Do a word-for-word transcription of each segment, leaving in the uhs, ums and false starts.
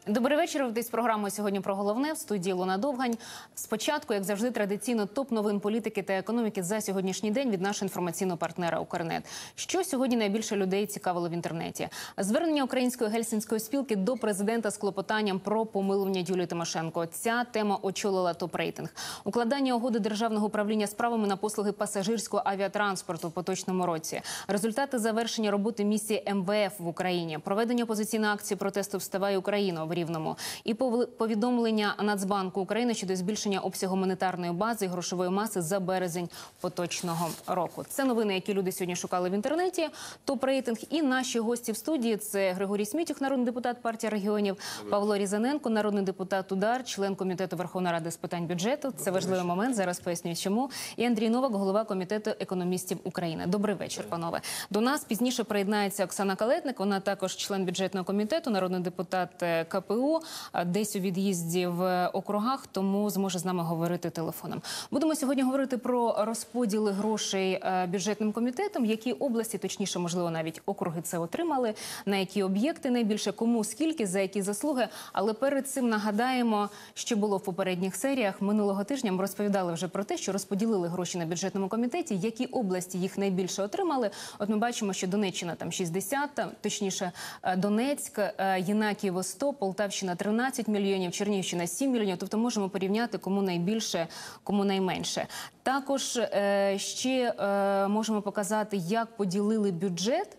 Добрий вечір. Ви з програмою «Сьогодні про головне» в студії Луна Довгань. Спочатку, як завжди, традиційно топ новин політики та економіки за сьогоднішній день від нашого інформаційного партнера «Укрнет». Що сьогодні найбільше людей цікавило в інтернеті? Звернення Української гельсінської спілки до президента з клопотанням про помилування Юлії Тимошенко. Ця тема очолила топ-рейтинг. Укладання угоди Державного управління справами на послуги пасажирського авіатранспорту в поточному році. Результати завершення роботи місії ем ве еф в Україні. Проведення опозиційної акції протесту «Вставай Україно» в Рівному. І повідомлення Нацбанку України щодо збільшення обсягу монетарної бази і грошової маси за березень поточного року. Це новини, які люди сьогодні шукали в інтернеті. Топ-рейтинг. І наші гості в студії – це Григорій Смітюх, народний депутат партії регіонів, Павло Різаненко, народний депутат УДАР, член Комітету Верховної Ради з питань бюджету. Це важливий момент, зараз поясню чому. І Андрій Новак, голова Комітету економістів України. Добрий вечір, панове. До нас пізніше приєднається Оксана Калетник, вона також член бюджетного комітету, народний депутат ка пе у, десь у від'їзді в округах, тому зможе з нами говорити телефоном. Будемо сьогодні говорити про розподіли грошей бюджетним комітетом, які області, точніше, можливо, навіть округи це отримали, на які об'єкти найбільше, кому, скільки, за які заслуги. Але перед цим нагадаємо, що було в попередніх серіях. Минулого тижня ми розповідали вже про те, що розподілили гроші на бюджетному комітеті, які області їх найбільше отримали. От ми бачимо, що Донеччина там шістдесят, точніше Донецьк, Єнакієво сто, Полтавщина тринадцять мільйонів, Чернігівщина сім мільйонів. Тобто можемо порівняти, кому найбільше, кому найменше. Також е, ще е, можемо показати, як поділили бюджет.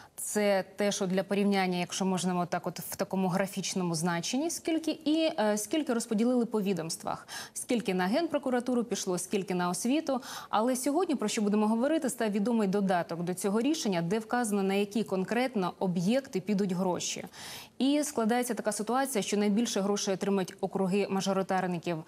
Це те, що для порівняння, якщо можна так от в такому графічному значенні, скільки і е, скільки розподілили по відомствах. Скільки на Генпрокуратуру пішло, скільки на освіту. Але сьогодні, про що будемо говорити, став відомий додаток до цього рішення, де вказано, на які конкретно об'єкти підуть гроші. І складається така ситуація, що найбільше грошей отримають округи мажоритарників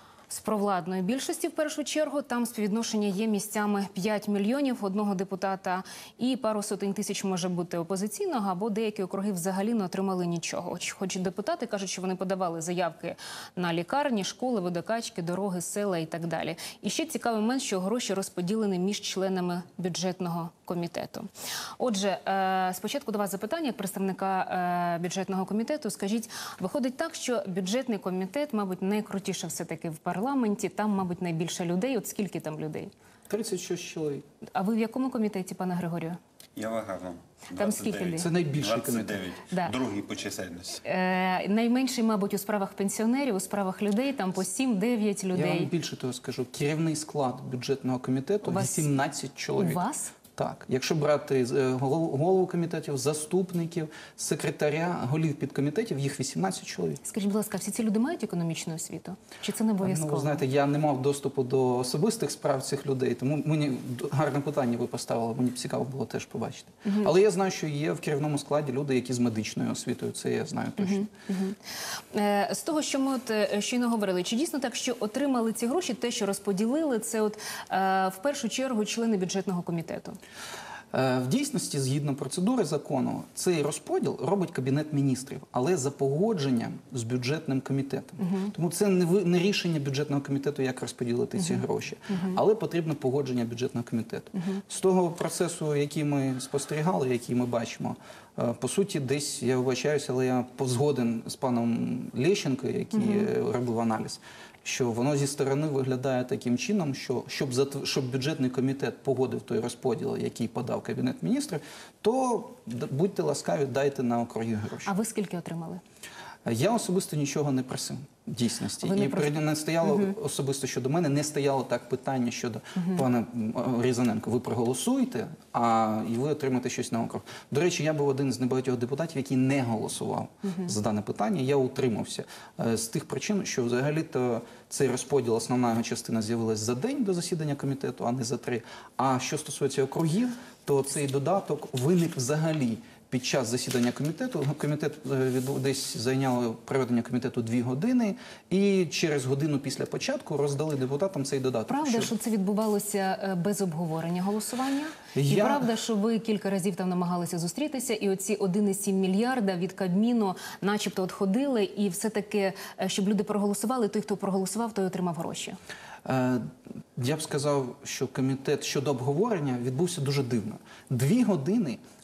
з провладної більшості, в першу чергу. Там співвідношення є місцями п'ять мільйонів одного депутата і пару сотень тисяч може бути опозиційного, або деякі округи взагалі не отримали нічого. Хоч, хоч депутати кажуть, що вони подавали заявки на лікарні, школи, водокачки, дороги, села і так далі. І ще цікавий момент, що гроші розподілені між членами бюджетного комітету. Отже, спочатку до вас запитання, як представника бюджетного комітету. Скажіть, виходить так, що бюджетний комітет, мабуть, найкрутіше все-таки в парламенті, там, мабуть, найбільше людей. От скільки там людей? тридцять шість чоловік. А ви в якому комітеті, пане Григорію? Я в аграрному. Там скільки людей? Це найбільший комітет. Да. Другий по чисельності. Е, найменший, мабуть, у справах пенсіонерів, у справах людей, там по сім-дев'ять людей. Я вам більше того скажу. Керівний склад бюджетного комітету – вісімнадцять чоловік. У вас? Так. Якщо брати голову комітетів, заступників, секретаря, голів підкомітетів, їх вісімнадцять чоловік. Скажіть, будь ласка, всі ці люди мають економічну освіту? Чи це не обов'язково? Ну, ви знаєте, я не мав доступу до особистих справ цих людей, тому мені гарне питання ви поставили, мені цікаво було теж побачити. Угу. Але я знаю, що є в керівному складі люди, які з медичною освітою, це я знаю точно. Угу. Угу. Е, з того, що ми от щойно говорили, чи дійсно так, що отримали ці гроші, те, що розподілили, це от е, в першу чергу члени бюджетного комітету? В дійсності, згідно процедури закону, цей розподіл робить Кабінет міністрів, але за погодженням з бюджетним комітетом. Uh-huh. Тому це не, ви, не рішення бюджетного комітету, як розподілити uh-huh. ці гроші, uh-huh. але потрібно погодження бюджетного комітету. Uh-huh. З того процесу, який ми спостерігали, який ми бачимо, по суті, десь, я вибачаюся, але я згоден з паном Лещенко, який uh-huh. робив аналіз, що воно зі сторони виглядає таким чином, що щоб, щоб бюджетний комітет погодив той розподіл, який подав Кабінет міністрів, то будьте ласкаві, дайте на округи гроші. А ви скільки отримали? Я особисто нічого не просив, в дійсності. Ви не І прос... не стояло угу. особисто щодо мене, не стояло так питання щодо угу. пана Різаненко. Ви проголосуєте, а і ви отримаєте щось на округ. До речі, я був один з небагатьох депутатів, який не голосував угу. за дане питання. Я утримався з тих причин, що взагалі-то цей розподіл, основна його частина з'явилась за день до засідання комітету, а не за три. А що стосується округів, то цей додаток виник взагалі під час засідання комітету. Комітет десь зайняло проведення комітету дві години, і через годину після початку роздали депутатам цей додаток. Правда, що, що це відбувалося без обговорення голосування? Я... І правда, що ви кілька разів там намагалися зустрітися, і оці один цілих сім мільярда від Кабміну начебто от ходили, і все-таки, щоб люди проголосували, той, хто проголосував, той отримав гроші? Я б сказав, що комітет щодо обговорення відбувся дуже дивно. Дві години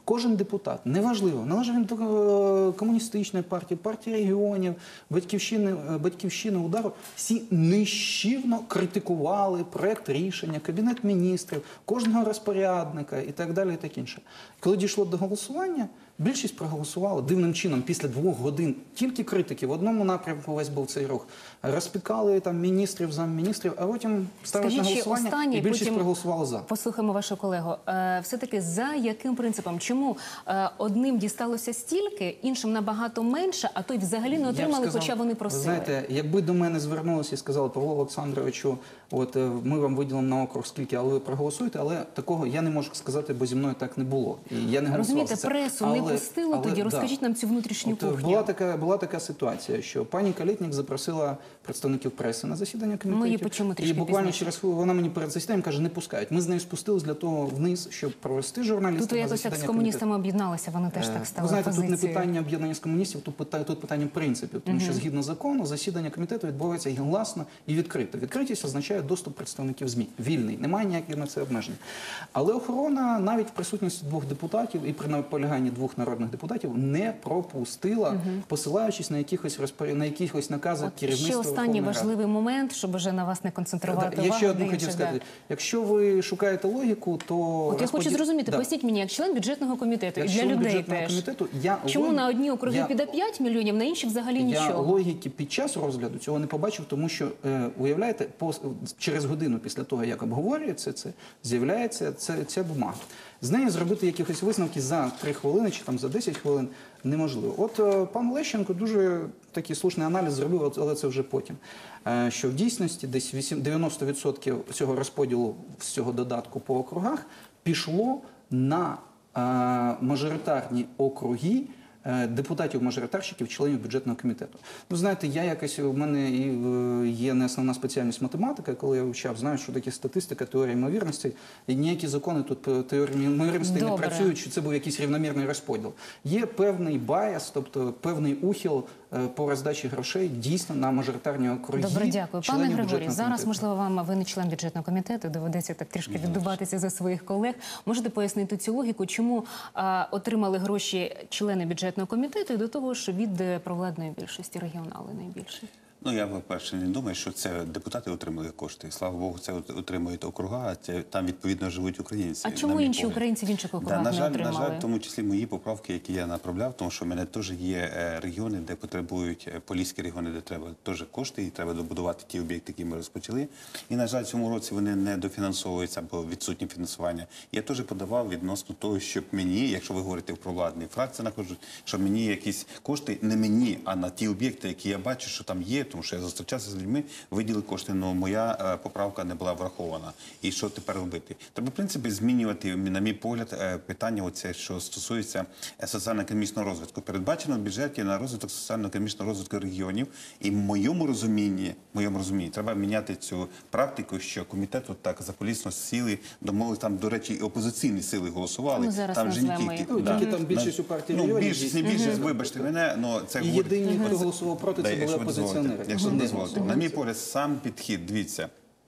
Кожен депутат, неважливо, належав він до е, комуністичної партії, партії регіонів, батьківщини, е, батьківщини удару, всі нищівно критикували проект рішення, Кабінет міністрів, кожного розпорядника і так далі, і так інше. Коли дійшло до голосування, більшість проголосувала дивним чином після двох годин. Тільки критики в одному напрямку весь був цей рух. Розпікали там міністрів, замміністрів, а потім ставили на голосування останнє, і більшість потім проголосувала за. Послухаємо вашого колегу. Е, все-таки за яким принципом? Чому е, одним дісталося стільки, іншим набагато менше, а то й взагалі не Я б отримали, сказав, хоча вони ви просили? знаєте, якби до мене звернулися і сказали, Павло Олександровичу, от е, ми вам виділимо на округ скільки, але ви проголосуєте, але такого я не можу сказати, бо зі мною так не було. І я не голосував Розумієте, за це. пресу не Але- пустило але, тоді? да. Розкажіть нам цю внутрішню От, е, кухню. була така, була така ситуація, що пані Калєтнік запросила представників преси на засідання комітетів. Ми її почуємо і трішки буквально пізніше. через хвилину вона мені перед засіданням каже, не пускають. Ми з нею спустились для того вниз, щоб провести журналістів Тут ви на якось так засідання з комітету. комуністами об'єдналися, вони теж Е, так Ви стали знаєте, тут не позицією. питання об'єднання з комуністів, тут питання, тут питання принципів, тому що згідно закону засідання комітету відбувається гласно і відкрито. Відкритість означає доступ представників ЗМІ. Вільний, немає ніяких на це обмежень. Але охорона навіть в присутності двох депутатів і при наполяганні двох народних депутатів не пропустила, посилаючись на якихось розпоряд... на якихось накази От керівництва ще останній Верховної Ради. важливий момент, щоб вже на вас не концентрувати Я увагу. ще одну де хотів інше, сказати. да. Якщо ви шукаєте логіку, то От я хочу розподіл- зрозуміти, Да. поясніть мені, як член бюджетного комітету, Як і для член людей бюджетного теж. комітету, я Чому логіки- на одні округи я- піде п'ять мільйонів, на інші взагалі Я нічого? логіки під час розгляду цього не побачив, тому що, е, уявляєте, по, через годину після того, як обговорюється це, з'являється це, ця бумага. З нею зробити якихось висновків за три хвилини чи там за десять хвилин неможливо. От е, пан Лещенко дуже такий слушний аналіз зробив, от, але це вже потім. Е, що в дійсності десь вісім- дев'яносто відсотків цього розподілу з цього додатку по округах пішло на е, мажоритарні округи е, депутатів-мажоритарщиків, членів бюджетного комітету. Ну, знаєте, я якось, у мене і, е, є не основна спеціальність математика, коли я вивчав, знаю, що таке статистика, теорія ймовірності, і ніякі закони тут по теорії ймовірності не Добре. працюють, що це був якийсь рівномірний розподіл. Є певний байс, тобто певний ухил е, по роздачі грошей дійсно на мажоритарні округи. Добре, дякую. Пане членів Григорій, бюджетного зараз, комітету. можливо, вам, ви не член бюджетного комітету, доведеться так трішки віддуватися за своїх колег. Можете пояснити цю логіку, чому а, отримали гроші члени бюджетного комітету і до того, що від е, провладної більшості, регіонали найбільше? Ну, я, по-перше, не думаю, що це депутати отримали кошти. Слава Богу, це от- отримують округа, а це, там, відповідно, живуть українці. А на чому мій інші погляд. українці в інших Да, округах на не жаль, на отримали? жаль, в тому числі мої поправки, які я направляв, тому що в мене теж є е, регіони, де потребують, е, поліські регіони, де треба теж кошти, і треба добудувати ті об'єкти, які ми розпочали. І, на жаль, в цьому році вони не дофінансовуються, або відсутнє фінансування. Я теж подавав відносно того, щоб мені, якщо ви говорите про владні фракції, накажуть, щоб мені якісь кошти, не мені, а на ті об'єкти, які я бачу, що там є, тому що я зустрічався з людьми, виділи кошти, але моя е, поправка не була врахована. І що тепер робити? Треба, в принципі, змінювати, на мій погляд, е, питання, оце, що стосується е, соціально-економічного розвитку. Передбачено в бюджеті на розвиток соціально-економічного розвитку регіонів. І в моєму розумінні, в моєму розумінні, треба міняти цю практику, що комітет от так закулісно сіли, домовили, там, до речі, і опозиційні сили голосували. Ми зараз там же не назвемо тільки, їх. Ну, тільки там більшість у партії ну, регіонів, більшість, не дійсно. більшість, вибачте мене, але це І говорить- єдині, хто голосував проти, Да, це були якщо дозволите, опозиціонери. Якщо Не дозволите. голосували. На мій погляд, сам підхід, дивіться,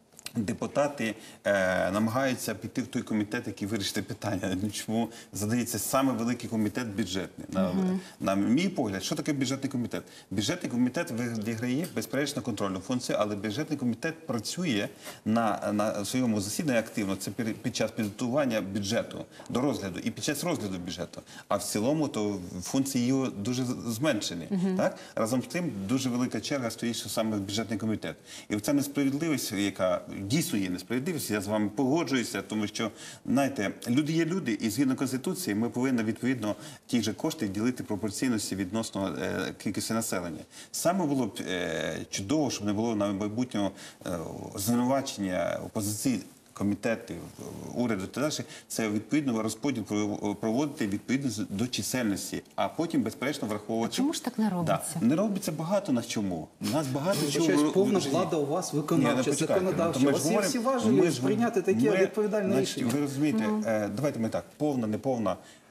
депутати е, намагаються піти в той комітет, який вирішить питання. Ну, чому задається саме великий комітет бюджетний? На, на мій погляд, що таке бюджетний комітет? Бюджетний комітет відіграє безперечно контрольну функцію, але бюджетний комітет працює на, на своєму засіданні активно. Це під, під час підготування бюджету до розгляду і під час розгляду бюджету. А в цілому то функції його дуже зменшені. Так? Разом з тим дуже велика черга стоїть, що саме бюджетний комітет. І ця несправедливість, яка дійсно є несправедливість, я з вами погоджуюся, тому що, знаєте, люди є люди, і згідно Конституції ми повинні, відповідно, ті ж кошти ділити пропорційності відносно е, кількості населення. Саме було б е, чудово, щоб не було на майбутнього е, звинувачення опозиції, комітетів, уряду та далі, це відповідно розподіл проводити відповідно до чисельності, а потім, безперечно, враховувати. А чому ж так не робиться? Да. Не робиться багато на чому. У нас багато чого. Вибачаюсь, повна в житті. влада у вас Ні, не виконавча, почекайте. законодавча. Ми У ж вас є говоримо- всі ми важелі ж- прийняти таке ми- відповідальне значить, рішення. Ви розумієте, е, давайте ми так, повна, неповна.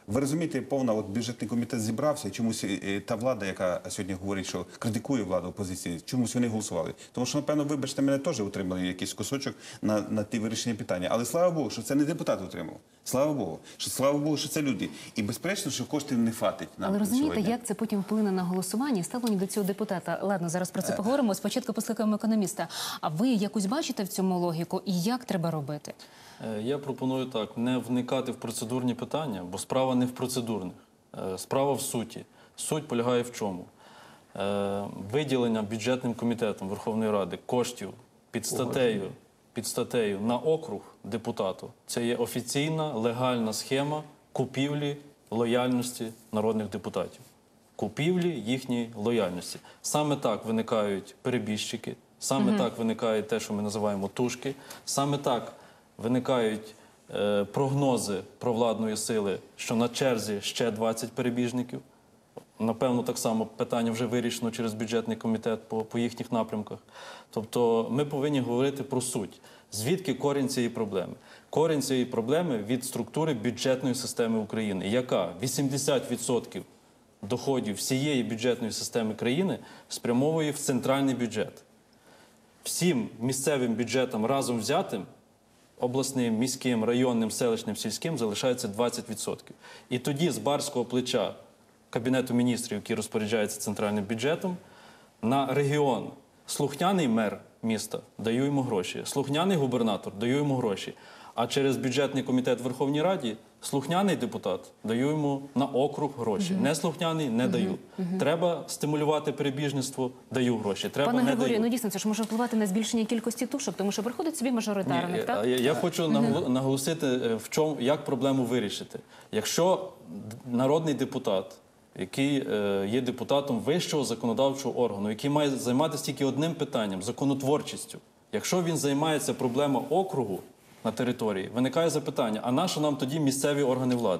Ви розумієте, повна от бюджетний комітет зібрався, і чомусь е, та влада, яка сьогодні говорить, що критикує владу опозиції, чомусь вони голосували. Тому що, напевно, вибачте, мене теж отримали якийсь кусочок на, на ті вирішення питання. Але слава Богу, що це не депутат отримав. Слава Богу, що слава Богу, що це люди. І безперечно, що коштів не хватить нам Але розумієте, сьогодні. як це потім вплине на голосування і ставлення до цього депутата? Ладно, зараз про це поговоримо. Спочатку послухаємо економіста. А ви якусь бачите в цьому логіку і як треба робити? Е, Я пропоную так, не вникати в процедурні питання, бо справа не в процедурних. Е, Справа в суті. Суть полягає в чому? Е, Виділення бюджетним комітетом Верховної Ради коштів під статтею, під статтею на округ депутату – це є офіційна, легальна схема купівлі лояльності народних депутатів. Купівлі їхньої лояльності. Саме так виникають перебіжчики, саме угу. так виникає те, що ми називаємо тушки, саме так виникають е, прогнози провладної сили, що на черзі ще двадцять перебіжників. Напевно, так само питання вже вирішено через бюджетний комітет по, по їхніх напрямках. Тобто ми повинні говорити про суть. Звідки корінь цієї проблеми? Корінь цієї проблеми від структури бюджетної системи України, яка вісімдесят відсотків доходів всієї бюджетної системи країни спрямовує в центральний бюджет. Всім місцевим бюджетам разом взятим, обласним, міським, районним, селищним, сільським, залишається двадцять відсотків. І тоді з барського плеча Кабінету міністрів, який розпоряджається центральним бюджетом, на регіон слухняний мер міста даю йому гроші, слухняний губернатор даю йому гроші, а через бюджетний комітет в Верховній Раді слухняний депутат даю йому на округ гроші. Uh-huh. Не слухняний – не uh-huh. даю. Uh-huh. Треба стимулювати перебіжництво – даю гроші. Треба Пане не Григорію, даю. ну дійсно, це ж може впливати на збільшення кількості тушок, тому що приходить собі мажоритарник, Ні, так? Я, я хочу uh-huh. наголосити, в чому, як проблему вирішити. Якщо народний депутат, який е, є депутатом вищого законодавчого органу, який має займатися тільки одним питанням – законотворчістю. Якщо він займається проблемою округу на території, виникає запитання, а на що нам тоді місцеві органи влади?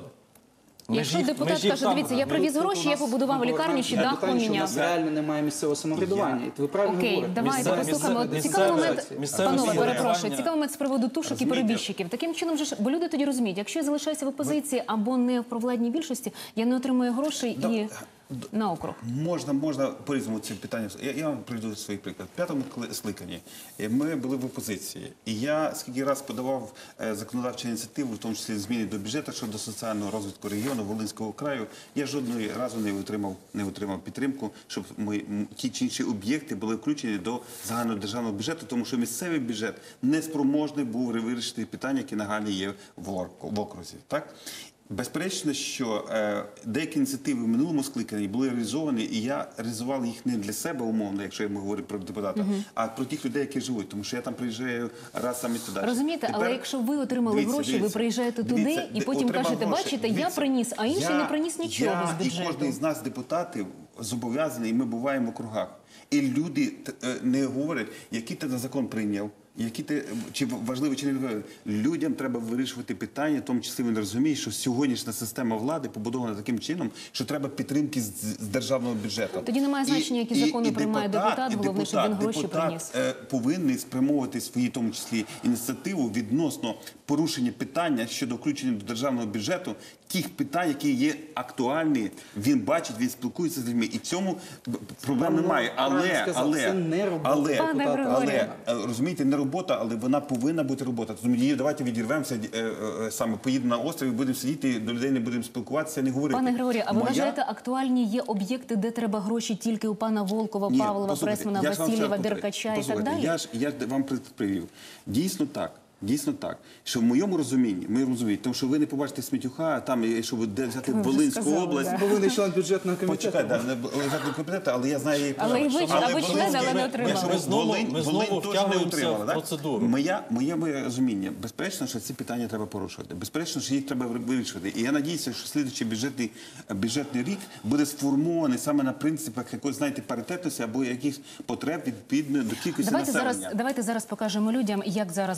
Ми Якщо їх- депутат ми ж їх каже, там- дивіться, я привіз гроші, я побудував лікарню, чи дах питання, що у поміняв. нас реально немає місцевого самоврядування. І ви правильно Окей, говорите. давайте Місцеве- послухаємо. місцеве- Цікавий момент, місцеве- місцеве панове, самоврядування. перепрошую, цікавий момент з приводу тушок і Розумієте? перебіжчиків. Таким чином же ж, бо люди тоді розуміють, якщо я залишаюся в опозиції або не в провладній більшості, я не отримую грошей і на округ. Можна, можна по-різному ці питання. Я, я вам приведу свій приклад. В п'ятому кли- скликанні е, ми були в опозиції. І я скільки раз подавав е, законодавчу ініціативу, в тому числі зміни до бюджету щодо соціального розвитку регіону Волинського краю, я жодного разу не отримав, не отримав підтримку, щоб ми, м, ті чи інші об'єкти були включені до загального державного бюджету, тому що місцевий бюджет не спроможний був вирішити питання, які нагальні є в ор- в окрузі. Так? Безперечно, що е, деякі ініціативи в минулому скликанні були реалізовані, і я реалізував їх не для себе умовно, якщо ми говоримо про депутата, uh-huh. а про тих людей, які живуть, тому що я там приїжджаю раз сам і туди. Розумієте, Тепер, але якщо ви отримали дивіться, гроші, дивіться, ви приїжджаєте туди дивіться, і де- потім отримав кажете, гроші. бачите, я Дивіться, приніс, а інший я- не приніс нічого я з бюджету. І кожен з нас, депутатів, зобов'язаний, і ми буваємо в округах. І люди т- е, не говорять, який ти на закон прийняв, які ти, чи важливо, чи не важливо. Людям треба вирішувати питання, в тому числі вони розуміють, що сьогоднішня система влади побудована таким чином, що треба підтримки з, з державного бюджету. Тоді немає значення, які закони приймає депутат, і головне, щоб він гроші депутат, приніс. е, повинний спрямовувати свої, в тому числі, ініціативу відносно порушення питання щодо включення до державного бюджету тих питань, які є актуальні, він бачить, він спілкується з людьми. І в цьому проблем Пане немає. Правильно Але, сказав, але, це не робота але, Пане депутата. Григорію. але, е, розумієте, не робота, але вона повинна бути робота. Тому її давайте відірвемося, е, е, саме поїдемо на острів, будемо сидіти, до людей не будемо спілкуватися, не говорити. Пане Григорію, а ви Моя- вважаєте, актуальні є об'єкти, де треба гроші тільки у пана Волкова, Ні, Павлова, послухайте, Пресмана, я ж вам Васильєва, ще раз Деркача і так послухайте, далі? Я ж, я ж вам привів. Дійсно так. Дійсно так, що в моєму розумінні, ми розуміємо, тому що ви не побачите Смітюха, там, щоб де взяти Ви вже Волинську сказали, область. да. Бо ви не член бюджетного комітету. Почекай, да, не бюджетного комітету, але я знаю її Але і ви програму. або Волинський- член, але не ми- отримали. ми- Ми знову- Волинь- ми знову Волинь теж не втягуємося отримала, в да? процедуру. Моя, моє розуміння, безперечно, що ці питання треба порушувати. Безперечно, що їх треба вирішувати. І я надіюся, що слідуючий бюджетний, бюджетний рік буде сформований саме на принципах якоїсь, знаєте, паритетності або якихось потреб відповідно до кількості Давайте населення. зараз, давайте зараз покажемо людям, як зараз було на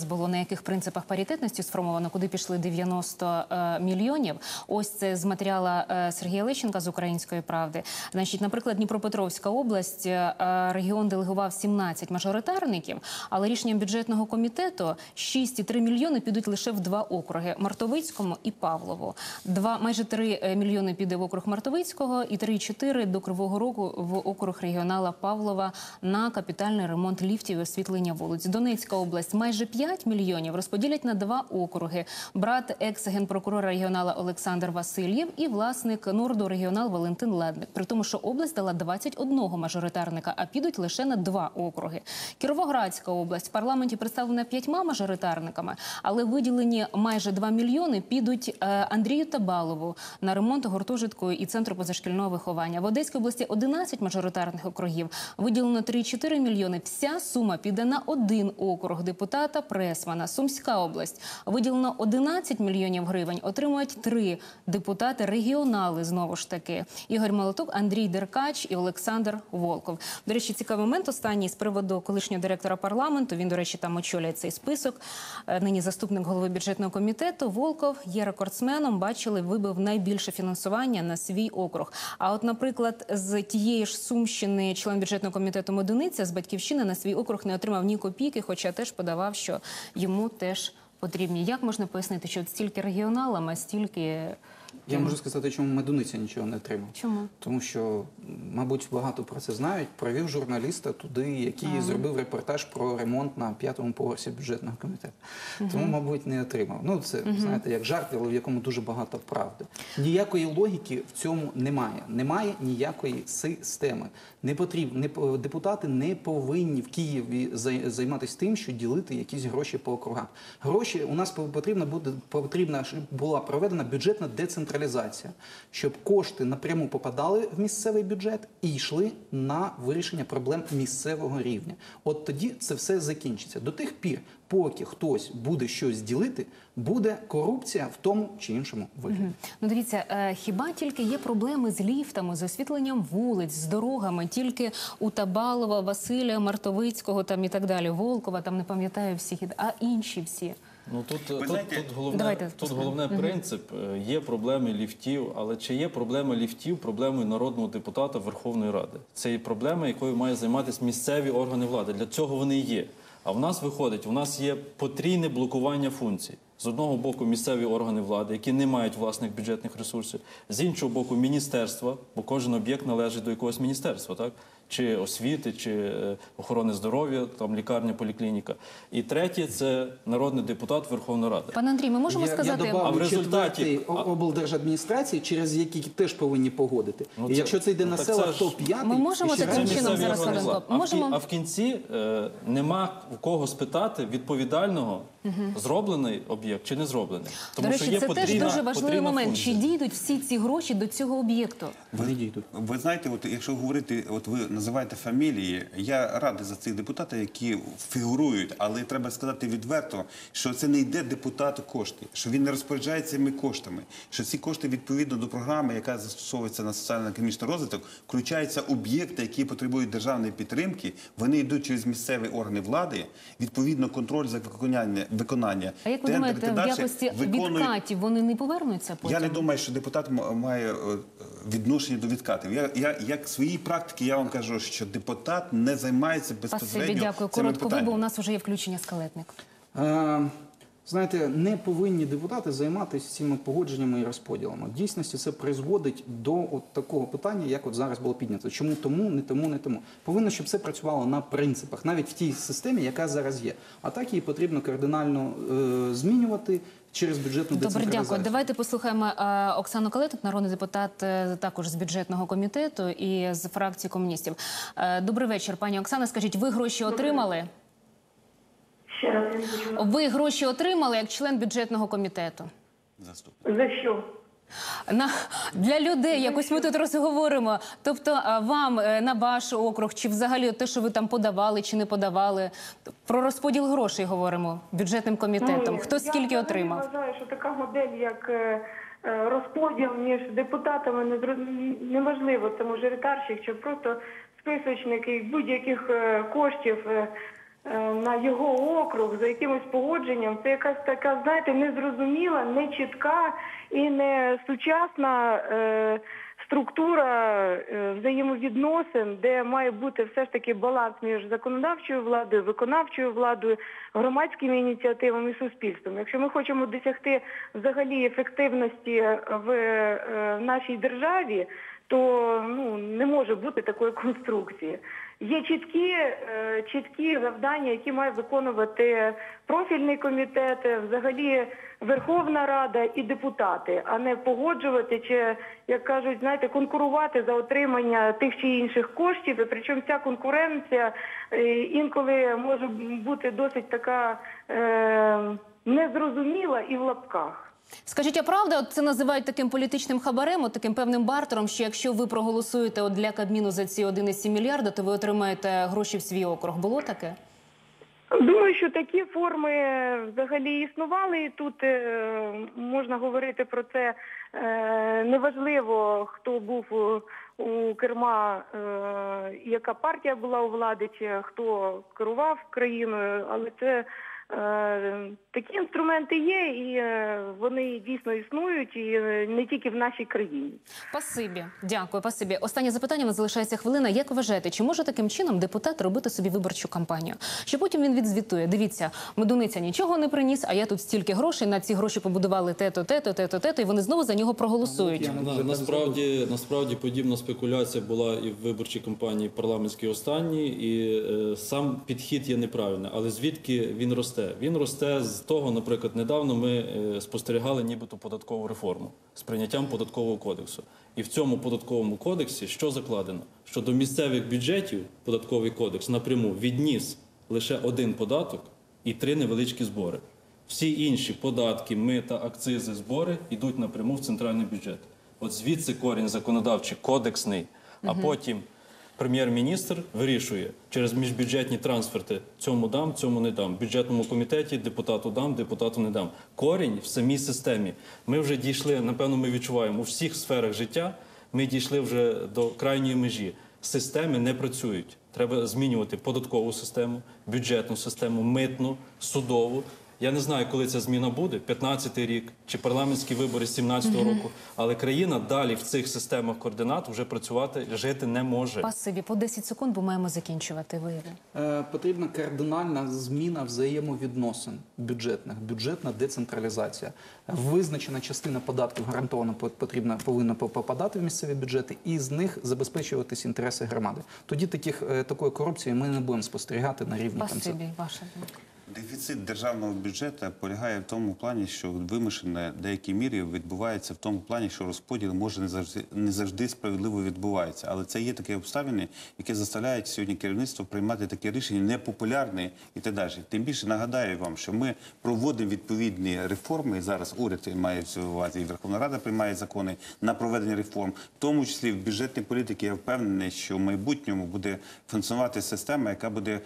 яких принципах паритетності сформовано, куди пішли дев'яносто мільйонів. Ось це з матеріала Сергія Лещенка з «Української правди». Значить, наприклад, Дніпропетровська область, регіон делегував сімнадцять мажоритарників, але рішенням бюджетного комітету шість цілих три мільйони підуть лише в два округи – Мартовицькому і Павлову. Два, майже три мільйони піде в округ Мартовицького і три цілих чотири до Кривого Рогу в округ регіонала Павлова на капітальний ремонт ліфтів і освітлення вулиць. Донецька область майже п'ять мільйонів розподілять на два округи. Брат екс-генпрокурора регіонала Олександр Васильєв і власник Норду регіонал Валентин Ледник. При тому, що область дала двадцять одного мажоритарника, а підуть лише на два округи. Кіровоградська область в парламенті представлена п'ятьма мажоритарниками, але виділені майже два мільйони підуть Андрію Табалову на ремонт гуртожитку і центру позашкільного виховання. В Одеській області одинадцять мажоритарних округів. Виділено три цілих чотири мільйони. Вся сума піде на один округ депутата Пресмана. Сумська область. Виділено одинадцять мільйонів гривень. Отримують три депутати-регіонали знову ж таки. Ігор Молоток, Андрій Деркач і Олександр Волков. До речі, цікавий момент останній з приводу колишнього директора парламенту. Він, до речі, там очолює цей список. Нині заступник голови бюджетного комітету. Волков є рекордсменом. Бачили, вибив найбільше фінансування на свій округ. А от, наприклад, з тієї ж Сумщини член бюджетного комітету Медуниця з «Батьківщини» на свій округ не отримав ні копійки, хоча теж подавав, що йому теж потрібні. Як можна пояснити, що от стільки регіоналам, а стільки... Я можу сказати, чому Медуниця нічого не отримав. Чому? Тому що, мабуть, багато про це знають. Провів журналіста туди, який ага. зробив репортаж про ремонт на п'ятому поверсі бюджетного комітету. Угу. Тому, мабуть, не отримав. Ну, це, угу. знаєте, як жарт, але в якому дуже багато правди. Ніякої логіки в цьому немає. Немає ніякої системи. Не потрібно, не, депутати не повинні в Києві займатися тим, що ділити якісь гроші по округах. Гроші у нас потрібна буде, потрібна була проведена бюджетна децентралізація, щоб кошти напряму попадали в місцевий бюджет і йшли на вирішення проблем місцевого рівня. От тоді це все закінчиться. До тих пір, поки хтось буде щось ділити, буде корупція в тому чи іншому вигляді. Угу. Ну, дивіться, е, хіба тільки є проблеми з ліфтами, з освітленням вулиць, з дорогами, тільки у Табалова, Василя, Мартовицького там і так далі, Волкова, там не пам'ятаю всіх, а інші всі? Ну тут, тут, знаєте, тут головне, давайте, тут головне принцип. Є проблеми ліфтів, але чи є проблема ліфтів проблемою народного депутата Верховної Ради? Це є проблема, якою має займатися місцеві органи влади. Для цього вони і є. А в нас виходить, у нас є потрійне блокування функцій. З одного боку місцеві органи влади, які не мають власних бюджетних ресурсів, з іншого боку міністерства, бо кожен об'єкт належить до якогось міністерства, так? Чи освіти, чи охорони здоров'я, там лікарня, поліклініка. І третє – це народний депутат Верховної Ради. Пане Андрій, ми можемо я, сказати... Я добавлю а в результаті... четвертий облдержадміністрації, через які теж повинні погодити. Ну, і це, якщо це йде ну, на так села, ж... то п'ятий... Ми можемо таким чином зараз хвилинку. А, можемо... а в кінці е, нема у кого спитати відповідального, угу. зроблений об'єкт чи не зроблений. Тому, до речі, що є це потрібна, теж дуже важливий момент. функція. Чи дійдуть всі ці гроші до цього об'єкту? Вони дійдуть. Ви знаєте, от якщо говорити, от ви називаєте фамілії, я радий за цих депутатів, які фігурують, але треба сказати відверто, що це не йде депутату кошти, що він не розпоряджається цими коштами, що ці кошти відповідно до програми, яка застосовується на соціально-економічний розвиток, включаються об'єкти, які потребують державної підтримки, вони йдуть через місцеві органи влади, відповідно контроль за виконання, виконання. А як ви думаєте, в якості виконують... відкатів вони не повернуться потім? Я не думаю, що депутат має відношення до відкатів. Я, я, як в своїй практиці, я вам кажу, що депутат не займається безпосередньо Спасибі, дякую. цими Коротко питаннями. ви, бо у нас вже є включення Скалетник. Е, знаєте, не повинні депутати займатися цими погодженнями і розподілами. В дійсності це призводить до от такого питання, як от зараз було піднято. Чому тому, не тому, не тому. Повинно, щоб це працювало на принципах, навіть в тій системі, яка зараз є. А так її потрібно кардинально е, змінювати через бюджетну Добре, децентралізацію. дякую. Давайте послухаємо е, Оксану Калетник, народний депутат е, також з бюджетного комітету і з фракції комуністів. Е, добрий вечір, пані Оксана. Скажіть, ви гроші отримали? Ще раз я не почула. Ви гроші отримали як член бюджетного комітету? Заступник. За що? На, для людей, якось ми тут розговоримо. Тобто а, вам е, на ваш округ, чи взагалі те, що ви там подавали чи не подавали, про розподіл грошей говоримо бюджетним комітетом. Ну, Хто скільки я отримав? Я вважаю, що така модель, як е, е, розподіл між депутатами, не зро- неважливо, це мажоритарщик, чи просто списочник і будь-яких е, коштів е, на його округ за якимось погодженням, це якась така, знаєте, незрозуміла, нечітка і не сучасна е, структура е, взаємовідносин, де має бути все ж таки баланс між законодавчою владою, виконавчою владою, громадськими ініціативами і суспільством. Якщо ми хочемо досягти взагалі ефективності в е, нашій державі, то ну, не може бути такої конструкції. Є чіткі, е, чіткі завдання, які має виконувати профільний комітет, взагалі Верховна Рада і депутати, а не погоджувати чи, як кажуть, знаєте, конкурувати за отримання тих чи інших коштів. І причому ця конкуренція е, інколи може бути досить така е, незрозуміла і в лапках. Скажіть, а правда, от це називають таким політичним хабарем, от таким певним бартером, що якщо ви проголосуєте от для Кабміну за ці один цілих сім мільярда, то ви отримаєте гроші в свій округ. Було таке? Думаю, що такі форми взагалі існували, і тут е, можна говорити про це. Е, неважливо, хто був у, у керма, е, яка партія була у владі, чи хто керував країною, але це е, такі інструменти є, і е, вони дійсно існують, і е, не тільки в нашій країні. Спасибі. Дякую, спасибі. Останнє запитання, у нас залишається хвилина. Як вважаєте, чи може таким чином депутат робити собі виборчу кампанію? Що потім він відзвітує? Дивіться, Медуниця нічого не приніс, а я тут стільки грошей, на ці гроші побудували те-то, те-то, те-то, те-то, і вони знову за нього проголосують. На, насправді, насправді подібна спекуляція була і в виборчій кампанії парламентській останній, і е, сам підхід є неправильний. Але звідки він росте? Він росте з того, наприклад, недавно ми е, спостерігали нібито податкову реформу з прийняттям податкового кодексу. І в цьому податковому кодексі що закладено? Що до місцевих бюджетів податковий кодекс напряму відніс лише один податок і три невеличкі збори. Всі інші податки, мита, акцизи, збори йдуть напряму в центральний бюджет. От звідси корінь законодавчий, кодексний, а потім прем'єр-міністр вирішує через міжбюджетні трансферти цьому дам, цьому не дам. В бюджетному комітеті депутату дам, депутату не дам. Корінь в самій системі. Ми вже дійшли, напевно, ми відчуваємо, у всіх сферах життя ми дійшли вже до крайньої межі. Системи не працюють. Треба змінювати податкову систему, бюджетну систему, митну, судову. Я не знаю, коли ця зміна буде, п'ятнадцятий рік чи парламентські вибори з сімнадцятого року, але країна далі в цих системах координат вже працювати, жити не може. Спасибі. По десять секунд, бо маємо закінчувати вияву. Е, Потрібна кардинальна зміна взаємовідносин бюджетних, бюджетна децентралізація. Визначена частина податків гарантовано потрібна, повинна попадати в місцеві бюджети, і з них забезпечуватись інтереси громади. Тоді таких, такої корупції ми не будемо спостерігати на рівні там. Спасибі, ваша. Дефіцит державного бюджету полягає в тому плані, що вимушено в деякій мірі відбувається в тому плані, що розподіл може не завжди, не завжди справедливо відбувається. Але це є такі обставини, які заставляють сьогодні керівництво приймати такі рішення непопулярні і так далі. Тим більше нагадаю вам, що ми проводимо відповідні реформи, і зараз уряд має в увазі, і Верховна Рада приймає закони на проведення реформ, в тому числі в бюджетній політиці. Я впевнений, що в майбутньому буде функціонувати система, яка буде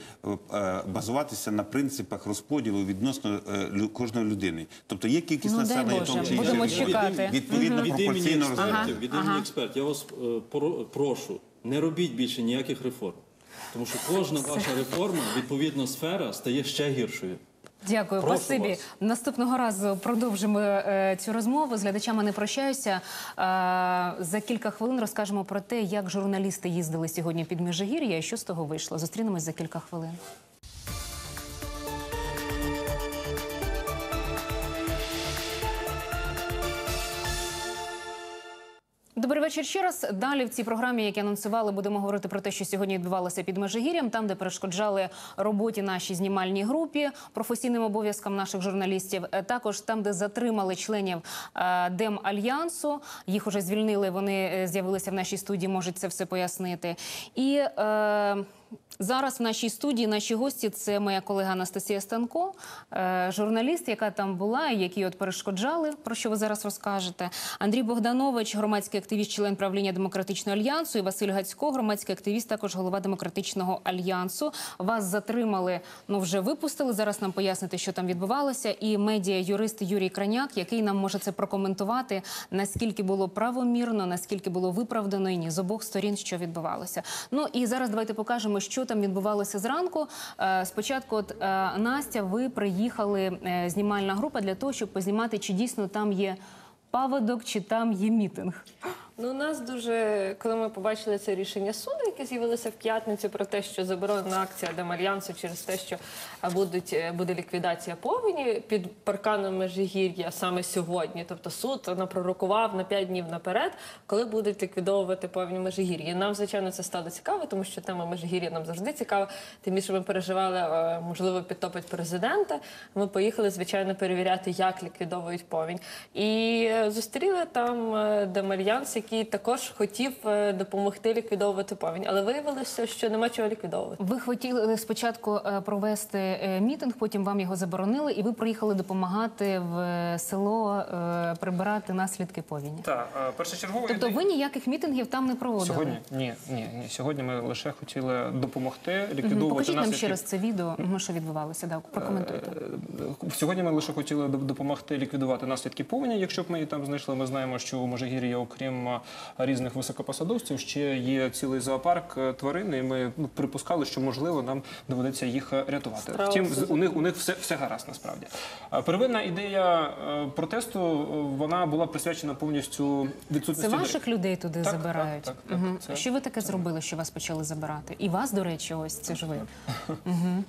базуватися на принципах розподілу відносно е, кожної людини. Тобто є кількість Ну, населення, дай в тому Боже, чи будемо іншому, чекати. відповідно Від імені пропорційно експертів, розподілу. від імені експертів, я вас е, про- прошу, не робіть більше ніяких реформ. Тому що кожна ваша реформа, відповідно, сфера стає ще гіршою. Дякую, Прошу спасибі. вас. Наступного разу продовжимо е, цю розмову. З глядачами не прощаюся. Е, за кілька хвилин розкажемо про те, як журналісти їздили сьогодні під Межигір'я і що з того вийшло. Зустрінемось за кілька хвилин. Добрий вечір ще раз. Далі в цій програмі, як і анонсували, будемо говорити про те, що сьогодні відбувалося під Межигір'ям, там, де перешкоджали роботі нашій знімальній групі, професійним обов'язкам наших журналістів. Також там, де затримали членів е, Демальянсу. Їх уже звільнили, вони з'явилися в нашій студії, можуть це все пояснити. І... Е, Зараз в нашій студії наші гості – це моя колега Анастасія Станко, е, журналіст, яка там була і які от перешкоджали, про що ви зараз розкажете. Андрій Богданович, громадський активіст, член правління Демократичного альянсу, і Василь Гацько, громадський активіст, також голова Демократичного альянсу. Вас затримали, ну вже випустили, зараз нам пояснити, що там відбувалося. І медіа-юрист Юрій Краняк, який нам може це прокоментувати, наскільки було правомірно, наскільки було виправдано і ні з обох сторін, що відбувалося. Ну і зараз давайте покажемо, що там відбувалося зранку. Е, Спочатку, от, е, Настя, ви приїхали, е, знімальна група, для того, щоб познімати, чи дійсно там є паводок, чи там є мітинг. Ну, у нас дуже, коли ми побачили це рішення суду, яке з'явилося в п'ятницю, про те, що заборонена акція Демальянсу через те, що а, будуть, е, буде ліквідація повені під парканом Межигір'я саме сьогодні. Тобто суд напророкував на п'ять днів наперед, коли будуть ліквідовувати повені Межигір'я. І нам, звичайно, це стало цікаво, тому що тема Межигір'я нам завжди цікава. Тим більше ми переживали, е, можливо, підтопить президента. Ми поїхали, звичайно, перевіряти, як ліквідовують повінь. І е, зустріли там е, Демальянс, який також хотів е, допомогти ліквідовувати повінь. Але виявилося, що нема чого ліквідовувати. Ви хотіли спочатку е, провести е, мітинг, потім вам його заборонили, і ви приїхали допомагати в е, село е, прибирати наслідки повені. Так, е, першочергово... Тобто ви ніяких мітингів там не проводили? Сьогодні? Ні, ні, ні. Сьогодні ми лише хотіли допомогти Мгм. ліквідовувати Покажіть нам наслідки. ще раз це відео, ну, що відбувалося, да, прокоментуйте. Е, Сьогодні ми лише хотіли доп- допомогти ліквідувати наслідки повені. Якщо б ми її там знайшли, ми знаємо, що у Межигір'ї, окрім е, різних високопосадовців, ще є цілий зоопарк е, тварин, і ми ну, припускали, що, можливо, нам доведеться їх е, рятувати. Справа Втім, все з- у них, у них все, все гаразд, насправді. А Первинна ідея е, протесту, е, вона була присвячена повністю Це відсутності... ваших людей туди Так, забирають? так, так, так, Мгм. це- Що ви таке зробили, що вас почали забирати? І вас, до речі, ось це ж ви. Мгм.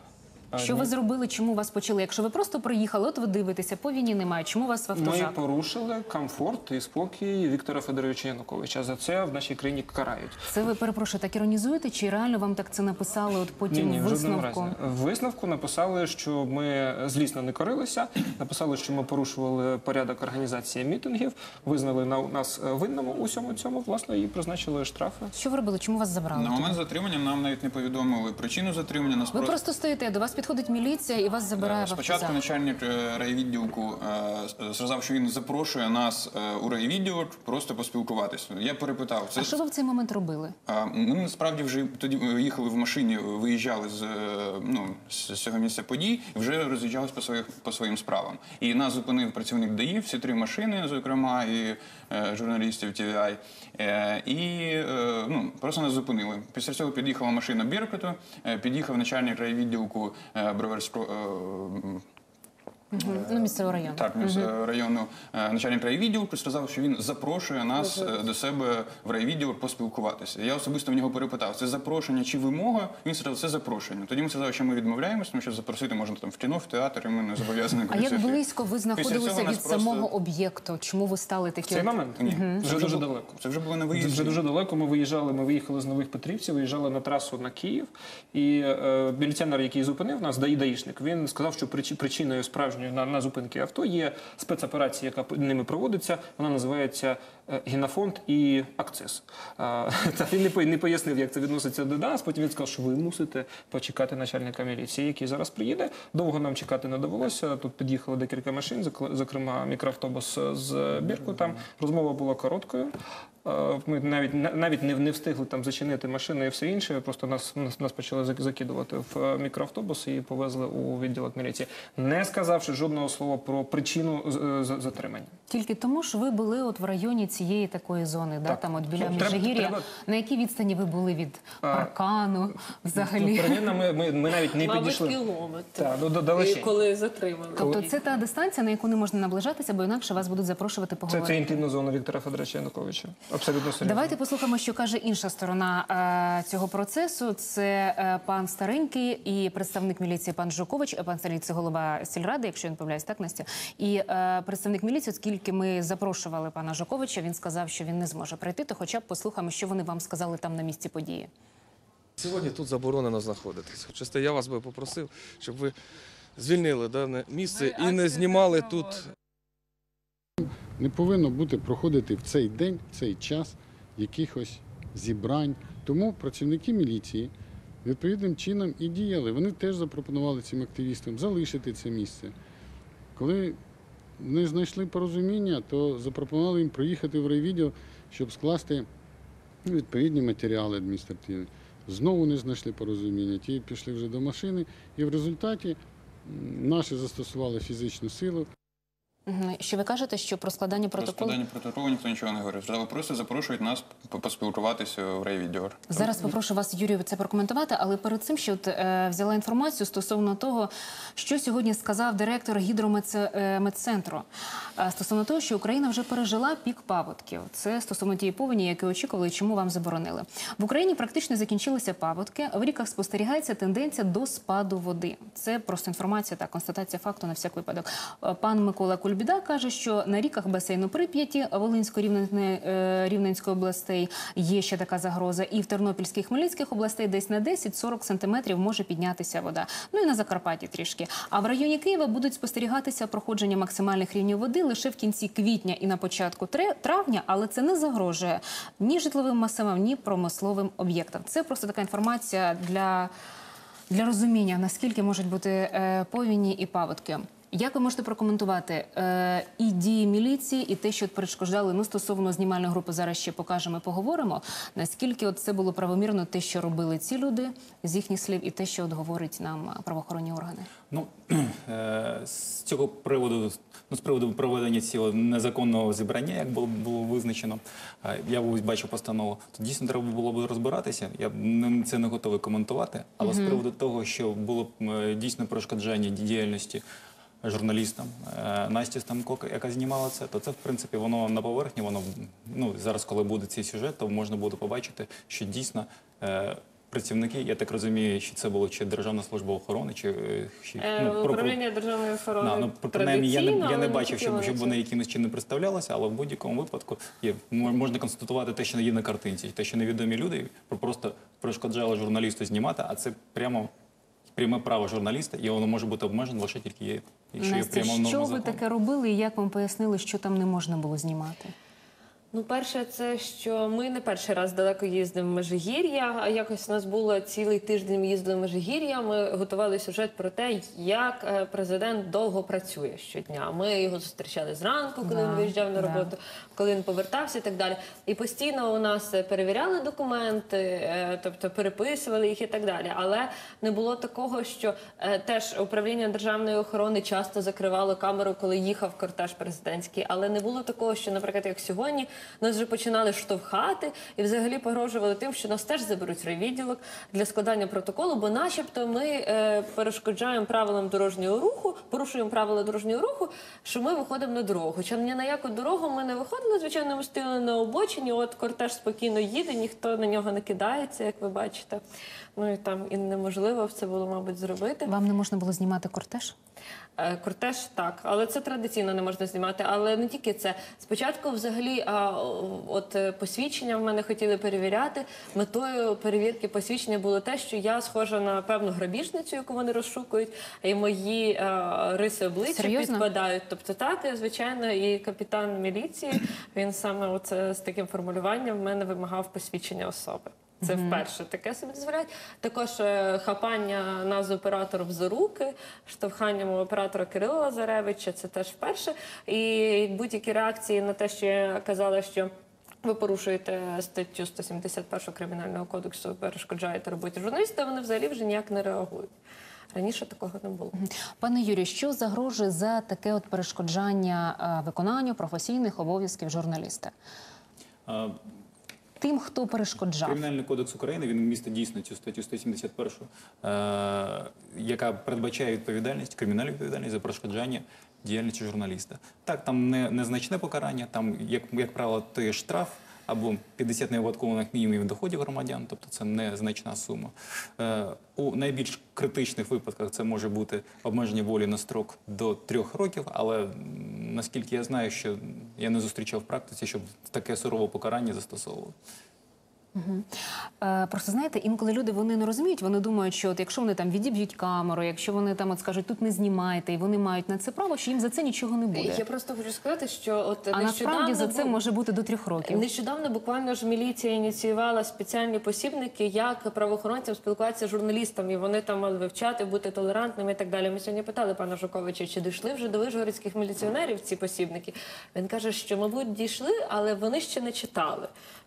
А, Що ні. ви зробили, чому вас почали? Якщо ви просто приїхали, от ви дивитеся, повіні немає, чому вас в Ми автозак? порушили комфорт і спокій Віктора Федоровича Януковича. За це в нашій країні карають. Це ви, перепрошую, так іронізуєте, чи реально вам так це написали от потім Ні, ні, в в жодному висновку? разі. В висновку написали, що ми злісно не корилися, написали, що ми порушували порядок організації мітингів, визнали на нас винному у всьому цьому, власне, і призначили штрафи. Що ви робили? Чому вас забрали? На момент затримання нам навіть не повідомили причину затримання. Нас Ви просто... просто стоїте, до вас підходить міліція і вас забирає в Спочатку автозак. начальник е, райвідділку е, сказав, що він запрошує нас е, у райвідділок просто поспілкуватися. Я перепитав, це А що ви в цей момент робили? А, Ми насправді вже тоді їхали в машині, виїжджали з, е, ну, з цього місця подій і вже роз'їжджались по своїх по своїм справам. І нас зупинив працівник ДАІ, всі три машини, зокрема, і е, журналістів Ті Ві Ай. Е, і е, ну, просто нас зупинили. Після цього під'їхала машина Беркуту, е, під'їхав начальник райвідділку е, Броварського. Е, Ну, місцевого району. Так, міс- району е, начальник райвідділку сказав, що він запрошує нас е, до себе в райвідділок поспілкуватися. Я особисто в нього перепитав, це запрошення чи вимога? Він сказав, це запрошення. Тоді ми сказали, що ми відмовляємося, тому що запросити можна там в кіно, в театр, і ми не зобов'язані. А як близько ви Після знаходилися цього нас від просто- самого об'єкту? Чому ви стали В такі? цей от- момент Ні, вже це дуже було- далеко. Це вже було на Це виїзді. вже дуже далеко. Ми виїжджали, ми виїхали з Нових Петрівців, виїжджали на трасу на Київ. І е, міліціонер, який зупинив нас, даї даїшник, він сказав, що прич- причиною справжньою на, на зупинки авто є спецоперація, яка п- ними проводиться. Вона називається е, генофонд і акцес. А, та він не, по- не пояснив, як це відноситься до нас. Потім він сказав, що ви мусите почекати начальника міліції, який зараз приїде. Довго нам чекати не довелося. Тут під'їхало декілька машин, зак- зокрема мікроавтобус з Біркутом. Розмова була короткою. Е, Ми навіть на- навіть не, не встигли там зачинити машини і все інше. Просто нас нас, нас почали зак- закидувати в е, мікроавтобус і повезли у відділок міліції, не сказавши жодного слова про причину з- з- затримання. Тільки тому, що ви були от в районі цієї такої зони, да, Так. там от біля Треба- Міжгір'я. треба- На якій відстані ви були від А, паркану взагалі? Примірно, ми, ми, ми навіть не Мабуть, підійшли. кілометр. Так, ну, до- І далеченько. коли затримали. Тобто це та дистанція, на яку не можна наближатися, бо інакше вас будуть запрошувати Це, поговорити. це інтимна зона Віктора Федоровича Януковича. Абсолютно серйозно. Давайте послухаємо, що каже інша сторона е, цього процесу. Це е, пан Старенький і представник міліції пан Жукович. Е, Пан Старенький – це голова сільради, якщо я не помиляюсь, так, Настя? І е, представник міліції, оскільки ми запрошували пана Жуковича, він сказав, що він не зможе прийти, то хоча б послухаємо, що вони вам сказали там на місці події. Сьогодні тут заборонено знаходитись. Хоча я вас би попросив, щоб ви звільнили дане місце і не знімали тут. Не повинно бути проходити в цей день, в цей час якихось зібрань. Тому працівники міліції відповідним чином і діяли. Вони теж запропонували цим активістам залишити це місце. Коли не знайшли порозуміння, то запропонували їм проїхати в райвідділ, щоб скласти відповідні матеріали адміністративні. Знову не знайшли порозуміння. Ті пішли вже до машини, і в результаті м, наші застосували фізичну силу. Мгм. Що ви кажете, що про складання Про протоколу? складання протоколу ніхто нічого не говорив. Сказали, просто запрошують нас по- поспілкуватися в райвідділ. Зараз попрошу вас, Юрію, це прокоментувати, але перед цим, що от, е, взяла інформацію стосовно того, що сьогодні сказав директор гідромедцентру. Е, стосовно того, що Україна вже пережила пік паводків. Це стосовно тієї повені, яку очікували, і чому вам заборонили. В Україні практично закінчилися паводки. В ріках спостерігається тенденція до спаду води. Це просто інформація та констатація факту на всяк випадок. Е, Пан Микола Кульбіда каже, що на ріках басейну Прип'яті, Волинсько-Рівненської областей є ще така загроза. І в Тернопільській і Хмельницьких областей десь на десять-сорок сантиметрів може піднятися вода. Ну і на Закарпатті трішки. А в районі Києва будуть спостерігатися проходження максимальних рівнів води лише в кінці квітня і на початку тре- травня, але це не загрожує ні житловим масивам, ні промисловим об'єктам. Це просто така інформація для, для розуміння, наскільки можуть бути е, повені і паводки. Як ви можете прокоментувати е, і дії міліції, і те, що от перешкоджали, ну, стосовно знімальної групи, зараз ще покажемо і поговоримо, наскільки от це було правомірно, те, що робили ці люди, з їхніх слів, і те, що от говорить нам правоохоронні органи? Ну, е, з цього приводу, ну, з приводу проведення цього незаконного зібрання, як було, було визначено, е, я ось бачу постанову, то дійсно треба було б розбиратися, я б не- це не готовий коментувати, але з приводу того, що було б е, дійсно перешкоджання діяльності журналістам е, Насті Стамко, яка знімала це, то це, в принципі, воно на поверхні, воно, ну, зараз, коли буде цей сюжет, то можна буде побачити, що дійсно е, працівники, я так розумію, чи це було чи Державна служба охорони, чи... е, чи Е, ну, про- Управління державної охорони Да, ну, принаймні, я не, я традиційно, не але бачив, щоб, тільки щоб вони вони це. якимось чином представлялися, але в будь-якому випадку є, мо- можна констатувати те, що є на картинці, те, що невідомі люди просто перешкоджали журналісту знімати, а це прямо пряме право журналіста, і воно може бути обмежено лише тільки є, якщо є Настя, прямо норма що ви закону. таке робили і як вам пояснили, що там не можна було знімати? Ну, перше, це що ми не перший раз далеко їздимо в Межигір'я, а якось у нас було цілий тиждень ми їздили в Межигір'я. Ми готували сюжет про те, як е, президент довго працює щодня. Ми його зустрічали зранку, коли Да, він виїжджав на да. роботу, коли він повертався і так далі. І постійно у нас е, перевіряли документи, е, тобто переписували їх і так далі. Але не було такого, що е, теж управління державної охорони часто закривало камеру, коли їхав кортеж президентський. Але не було такого, що, наприклад, як сьогодні, нас вже починали штовхати і взагалі погрожували тим, що нас теж заберуть в райвідділок для складання протоколу, бо начебто ми е, перешкоджаємо правилам дорожнього руху, порушуємо правила дорожнього руху, що ми виходимо на дорогу. Хоча ні на яку дорогу ми не виходили, звичайно, ми стояли на обочині, от кортеж спокійно їде, ніхто на нього не кидається, як ви бачите. Ну і там і неможливо це було, мабуть, зробити. Вам не можна було знімати кортеж? Е, Кортеж так, але це традиційно не можна знімати. Але не тільки це. Спочатку, взагалі, а, от е, посвідчення в мене хотіли перевіряти. Метою перевірки посвідчення було те, що я схожа на певну грабіжницю, яку вони розшукують, і мої е, риси обличчя Серйозно? підпадають. Тобто так, і, звичайно, і капітан міліції, він саме оце з таким формулюванням в мене вимагав посвідчення особи. Це вперше таке собі дозволяють. Також е, хапання нас з оператором за руки, штовхання мого оператора Кирила Лазаревича, це теж вперше. І будь-які реакції на те, що я казала, що ви порушуєте статтю сто сімдесят першу Кримінального кодексу, перешкоджаєте роботі журналіста, вони взагалі вже ніяк не реагують. Раніше такого не було. Пане Юрію, що загрожує за таке от перешкоджання е, виконанню професійних обов'язків журналіста? А, Тим, хто перешкоджав. Кримінальний кодекс України, він містить дійсно цю статтю сто сімдесят першу, е, яка передбачає відповідальність, кримінальну відповідальність за перешкоджання діяльності журналіста. Так, там не незначне покарання, там, як, як правило, то є штраф або п'ятдесят неоподаткованих мінімумів доходів громадян, тобто це незначна сума. Е, у найбільш критичних випадках це може бути обмеження волі на строк до трьох років, але м, наскільки я знаю, що я не зустрічав в практиці, щоб таке сурове покарання застосовували. Е, Просто знаєте, інколи люди вони не розуміють, вони думають, що от якщо вони там відіб'ють камеру, якщо вони там от скажуть, тут не знімайте, і вони мають на це право, що їм за це нічого не буде. Я просто хочу сказати, що от А насправді за це був- може бути до трьох років. Нещодавно буквально ж міліція ініціювала спеціальні посібники, як правоохоронцям спілкуватися з журналістами. Вони там мали вивчати, бути толерантними і так далі. Ми сьогодні питали пана Жуковича, чи дійшли вже до вишгородських міліціонерів ці посібники. Він каже, що, мабуть, дійшли, але вони ще не читали.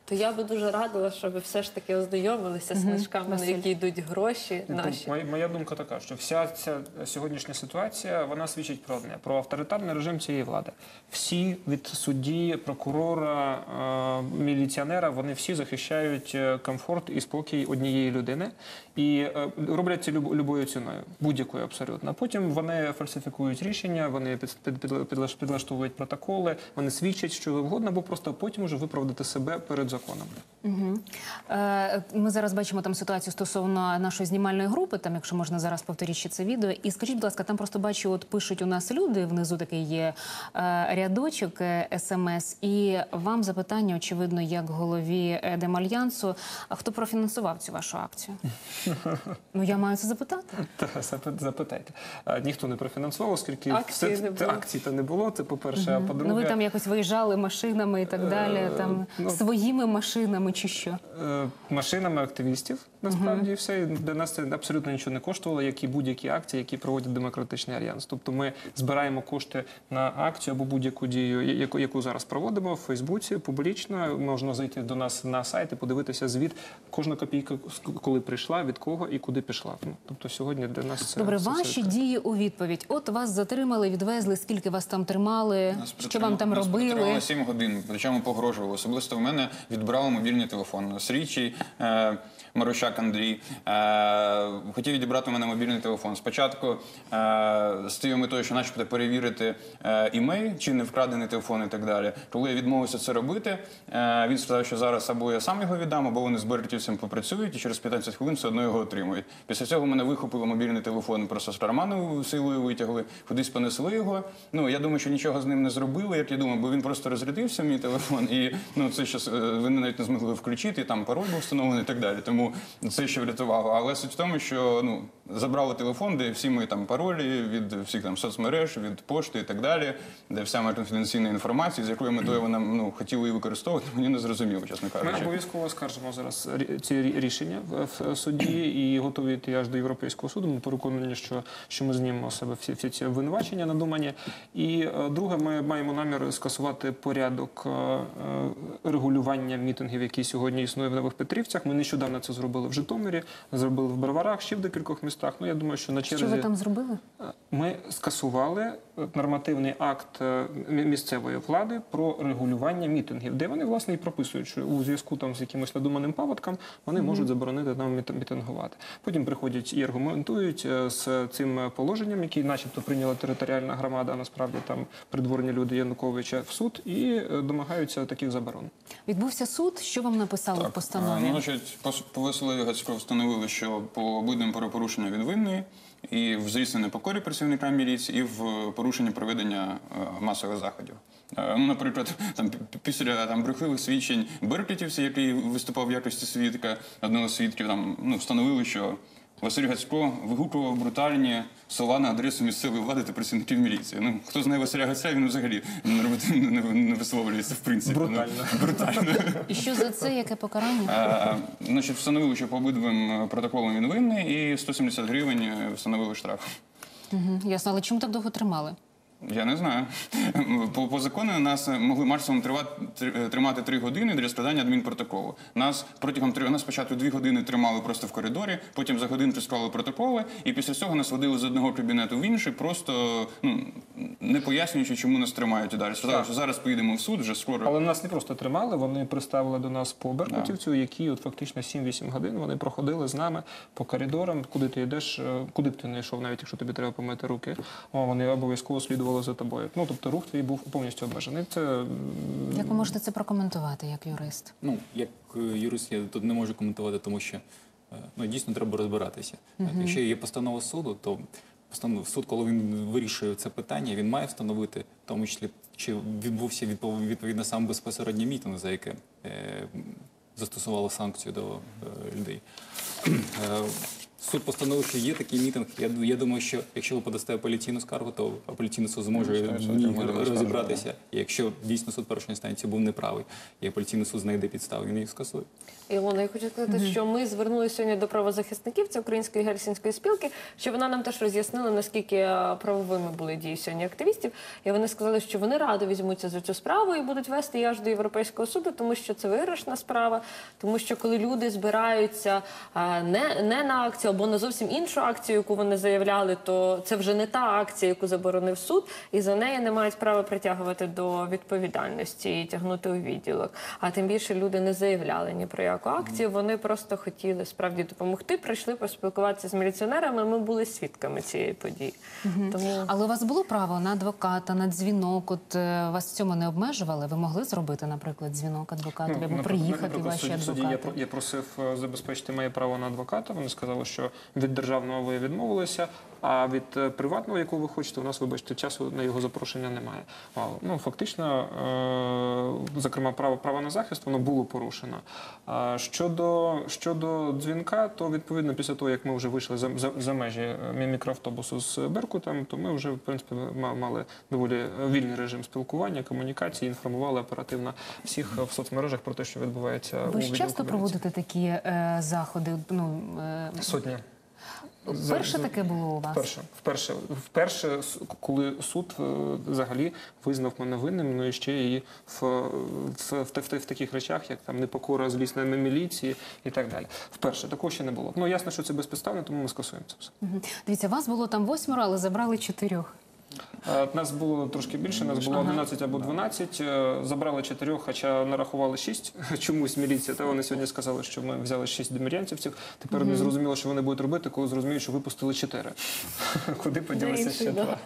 То я би дуже радила, щоб все ж таки ознайомилися з книжками, на які йдуть гроші наші. Моя, моя думка така, що вся ця сьогоднішня ситуація, вона свідчить про одне, про авторитарний режим цієї влади. Всі від судді, прокурора, е, міліціонера, вони всі захищають комфорт і спокій однієї людини і е, роблять це люб, любою ціною, будь-якою абсолютно. Потім вони фальсифікують рішення, вони під, під, під, під, підлаштовують протоколи, вони свідчать, що завгодно, або просто потім уже виправдати себе перед законом. Угу. Е, ми зараз бачимо там ситуацію стосовно нашої знімальної групи, там, якщо можна зараз повторіть ще це відео. І скажіть, будь ласка, там просто бачу, от пишуть у нас люди, внизу такий є е, рядочок, е, смс, і вам запитання, очевидно, як голові Демальянсу, а хто профінансував цю вашу акцію? Ну, я маю це запитати. Запитайте. Ніхто не профінансував, оскільки акції не було. Акцій-то не було, це по-перше, а по-друге... Ну, ви там якось виїжджали машинами і так далі, там ну, своїми машинами чи що? Машинами активістів, насправді, uh-huh. все. Для нас це абсолютно нічого не коштувало, як і будь-які акції, які проводять Демократичний Альянс. Тобто ми збираємо кошти на акцію або будь-яку дію, яку, яку зараз проводимо в Фейсбуці, публічно. Можна зайти до нас на сайт і подивитися звіт. Кожна копійка, коли прийшла, від кого і куди пішла. Тобто сьогодні для нас це... Добре, це ваші все дії у відповідь. От вас затримали, відвезли, скільки вас там тримали, Нас що вам там нас робили? Нас сім годин, причому погрожували. Особисто в мене відбирали мобільний телефон. Слідчий е, Марущак Андрій е, хотів відібрати у мене мобільний телефон. Спочатку е, з тією метою, що начебто перевірити е, імей, чи не вкрадений телефон і так далі. Коли я відмовився це робити, е, він сказав, що зараз або я сам його віддам, або вони з беркутівцем попрацюють і через п'ятнадцять хвилин все одно його отримують. Після цього мене вихопили мобільний телефон, просто з карману силою витягли, кудись понесли його. Ну, я думаю, що нічого з ним не зробили, як я думаю, бо він просто розрядився, мій телефон, і ну, це ще вони навіть не змогли включити, там пароль був встановлений і так далі. Тому це ще врятувало. Але суть в тому, що ну, забрали телефон, де всі мої там паролі від всіх там соцмереж, від пошти і так далі, де вся моя конфіденційна інформація, з якою метою вона ну, хотіли її використовувати, мені не зрозуміло, чесно кажучи. Ми обов'язково скаржимо зараз ці рішення в суді і готові йти аж до Європейського суду. Ми переконані, що, що ми знімемо з себе всі, всі ці обвинувачення надумані. І друге, ми маємо намір скасувати порядок регулювання мітингів, які сьогодні існує в Нових Петрівцях. Ми нещодавно це зробили в Житомирі, зробили в Броварах, ще в декількох містах. Ну, я думаю, що на черзі... Що ви там зробили? Ми скасували нормативний акт місцевої влади про регулювання мітингів, де вони, власне, і прописують, що у зв'язку там з якимось надуманим паводком вони mm-hmm. можуть заборонити нам мітингувати. Потім приходять і аргументують з цим положенням, яке начебто прийняла територіальна громада, а насправді там придворні люди Януковича в суд, і домагаються таких заборон. Відбувся суд, що вам написали так, в постанові? Ну, значить, по, по Василеві Гацько встановили, що по обидвим правопорушенням він винний, і в злісній непокорі працівникам міліції, і в порушенні проведення е, масових заходів. Е, ну, наприклад, там, після там, брехливих свідчень беркутівця, який виступав в якості свідка, одного з свідків, там, ну, встановили, що Василь Гацько вигукував брутальні слова на адресу місцевої влади та працівників міліції. Ну, хто знає Василя Гацька, він взагалі не, не, не висловлюється, в принципі. Брутально. Ну, брутально. І що за це, яке покарання? А, значить, встановили, що по обидвим протоколам він винний, і сто сімдесят гривень встановили штраф. Угу, ясно, але чому так довго тримали? Я не знаю. По, по закону нас могли максимум тривати, тримати три години для складання адмінпротоколу. Нас протягом три, нас спочатку дві години тримали просто в коридорі, потім за годинку склали протоколи, і після цього нас водили з одного кабінету в інший, просто ну, не пояснюючи, чому нас тримають і далі. Сказали, що зараз поїдемо в суд, вже скоро. Але нас не просто тримали, вони приставили до нас по беркутівцю, да. які от фактично сім-вісім годин вони проходили з нами по коридорам, куди ти йдеш, куди б ти не йшов, навіть якщо тобі треба помити руки, вони обов'язково слідували за тобою. Ну, тобто рух твій був повністю обмежений. Це... Як ви можете це прокоментувати, як юрист? Ну, як юрист я тут не можу коментувати, тому що ну, дійсно треба розбиратися. Uh-huh. Якщо є постанова суду, то постанов... суд, коли він вирішує це питання, він має встановити, в тому числі, чи відбувся відповідно сам безпосередній мітинг, за яке е... застосували санкцію до е... людей. суд постановив, що є такий мітинг. Я, я думаю, що якщо ви подасте апеляційну скаргу, то апеляційний суд зможе в ній розібратися. І якщо дійсно суд першої інстанції був неправий, і апеляційний суд знайде підстави, він їх скасує. Ілона, я хочу сказати, mm-hmm. що ми звернулися сьогодні до правозахисників, це Української гельсінської спілки, що вона нам теж роз'яснила, наскільки правовими були дії сьогодні активістів. І вони сказали, що вони радо візьмуться за цю справу і будуть вести її аж до Європейського суду, тому що це виграшна справа, тому що коли люди збираються не, не на акцію або на зовсім іншу акцію, яку вони заявляли, то це вже не та акція, яку заборонив суд, і за неї не мають права притягувати до відповідальності і тягнути у відділок. А тим більше люди не заявляли ні про яку акцію, вони просто хотіли справді допомогти, прийшли поспілкуватися з міліціонерами, ми були свідками цієї події. Угу. Тому... Але у вас було право на адвоката, на дзвінок? От е, вас в цьому не обмежували? Ви могли зробити, наприклад, дзвінок адвокатові, ну, або приїхати ваші адвокати? Суді я, я просив забезпечити моє право на адвоката. Вони сказали, що від державного ви відмовилися, а від приватного, якого ви хочете, у нас, вибачте, часу на його запрошення немає. Ну, фактично, е, зокрема, право, право на захист, воно було порушено. А щодо, щодо дзвінка, то, відповідно, після того, як ми вже вийшли за, за, за межі мікроавтобусу з Беркутом, то ми вже, в принципі, мали доволі вільний режим спілкування, комунікації, інформували оперативно всіх в соцмережах про те, що відбувається у відділку міліції. Ви ж часто міліції. проводите такі е, заходи? Ну, е... Сотні. Вперше таке було у вас? Вперше. Вперше, вперше коли суд взагалі визнав мене винним, ну і ще і в, в, в, в, в таких речах, як там непокора злісна на міліції і так далі. Вперше. Такого ще не було. Ну, ясно, що це безпідставно, тому ми скасуємо це все. Угу. Дивіться, вас було там восьмеро, але забрали чотирьох. Нас було трошки більше, нас було одинадцять або дванадцять, забрали чотирьох, хоча нарахували шість. Чомусь міліція, та вони сьогодні сказали, що ми взяли шість демір'янцівців. Тепер mm-hmm. не зрозуміло, що вони будуть робити, коли зрозуміють, що випустили чотири. Куди поділися ще два?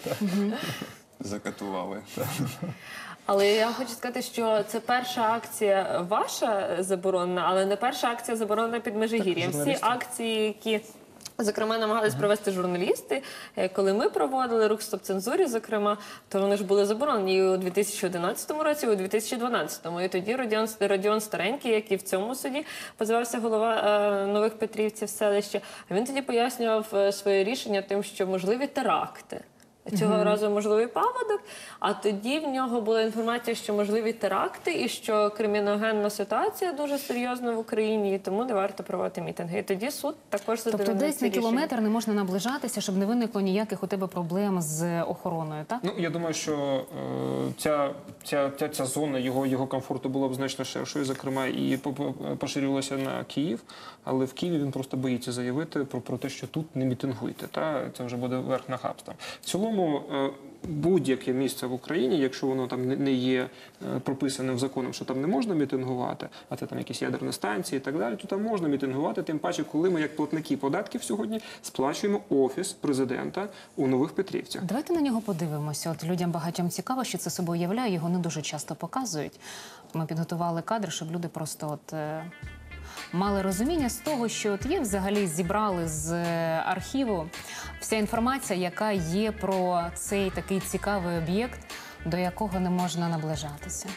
Закатували. Але я хочу сказати, що це перша акція ваша заборонена, але не перша акція заборонена під Межигір'ям. Всі акції, які... Зокрема, намагались провести журналісти. Коли ми проводили рух «Стоп цензурі», зокрема, то вони ж були заборонені і у дві тисячі одинадцятому році, і у дві тисячі дванадцятому. І тоді Родіон, Родіон Старенький, який в цьому суді позивався голова е, Нових Петрівців селища, він тоді пояснював е, своє рішення тим, що можливі теракти. Цього mm-hmm. разу можливий паводок, а тоді в нього була інформація, що можливі теракти і що криміногенна ситуація дуже серйозна в Україні, і тому не варто проводити мітинги. І тоді суд також задовольнив. Тобто десь на рішення. Кілометр не можна наближатися, щоб не виникло ніяких у тебе проблем з охороною, так? Ну, я думаю, що е, ця, ця, ця, ця зона його, його комфорту була б значно ширшою, зокрема, і поширювалася на Київ, але в Києві він просто боїться заявити про, про те, що тут не мітингуйте. Та? Це вже буде верх нахабства. В цілому, будь-яке місце в Україні, якщо воно там не є прописаним законом, що там не можна мітингувати, а це там якісь ядерні станції і так далі, то там можна мітингувати, тим паче, коли ми, як платники податків сьогодні, сплачуємо Офіс президента у Нових Петрівцях. Давайте на нього подивимося. От людям багатьом цікаво, що це собою являє, його не дуже часто показують. Ми підготували кадри, щоб люди просто от... мали розуміння з того, що от є взагалі зібрали з архіву вся інформація, яка є про цей такий цікавий об'єкт, до якого не можна наближатися.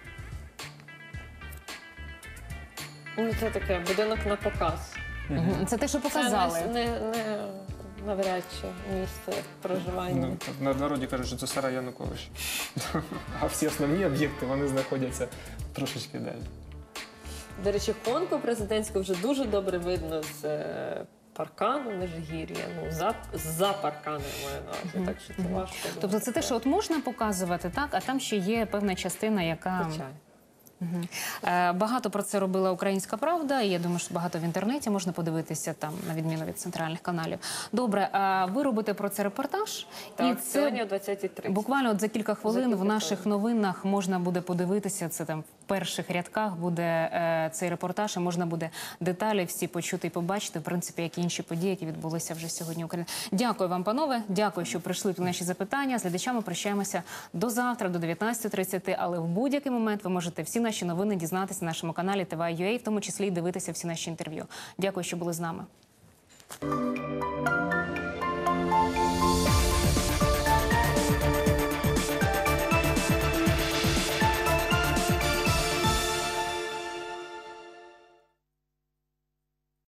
Ну, це таке, будинок на показ. Mm-hmm. Це те, що показали. Це не, не навряд чи місце проживання. Ну, в народі кажуть, що це сарай Янукович. А всі основні об'єкти, вони знаходяться трошечки далі. До речі, фонку президентську вже дуже добре видно з е, паркану Межигір'я, ну, за, за парканом маю на увазі, mm-hmm. так що це mm-hmm. важко. Тобто це те, що от можна показувати, так, а там ще є певна частина, яка... Звичайно. Угу. Е, багато про це робила «Українська правда», і я думаю, що багато в інтернеті можна подивитися, там, на відміну від центральних каналів. Добре, а ви робите про це репортаж? Так, і це сьогодні о двадцятій тридцять. Буквально от за кілька хвилин за кілька в наших хвилин. новинах можна буде подивитися, це там в перших рядках буде е, цей репортаж, і можна буде деталі всі почути і побачити, в принципі, як і інші події, які відбулися вже сьогодні в Україні. Дякую вам, панове, дякую, що прийшли на наші запитання. З глядачами прощаємося до завтра, до дев'ятнадцятої тридцять, але в будь-який момент ви можете всі наші новини дізнатися на нашому каналі ТВ точка ю а, в тому числі і дивитися всі наші інтерв'ю. Дякую, що були з нами.